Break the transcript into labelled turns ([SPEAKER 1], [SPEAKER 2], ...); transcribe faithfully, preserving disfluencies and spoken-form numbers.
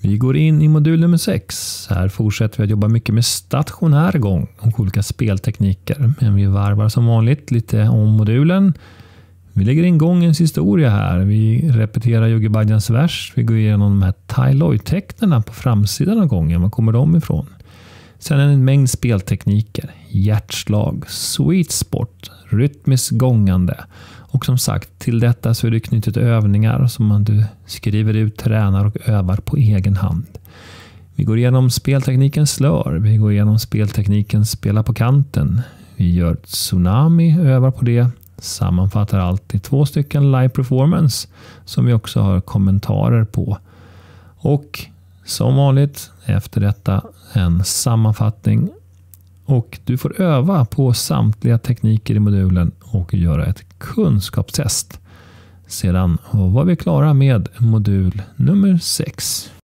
[SPEAKER 1] Vi går in i modul nummer sex. Här fortsätter vi att jobba mycket med stationär gång och olika speltekniker. Men vi varvar som vanligt lite om modulen. Vi lägger in gångens historia här. Vi repeterar Yogi Bhajans vers. Vi går igenom de här Tai Loi-tecknen på framsidan av gången. Var kommer de ifrån? Sen en mängd speltekniker. Hjärtslag, sweet spot, rytmiskt gångande. Och som sagt, till detta så är det knutet övningar som man du skriver ut, tränar och övar på egen hand. Vi går igenom speltekniken slör. Vi går igenom speltekniken spela på kanten. Vi gör tsunami, övar på det. Sammanfattar alltid två stycken live performance som vi också har kommentarer på. Och som vanligt efter detta en sammanfattning. Och du får öva på samtliga tekniker i modulen och göra ett kunskapstest. Sedan var vi klara med modul nummer sex.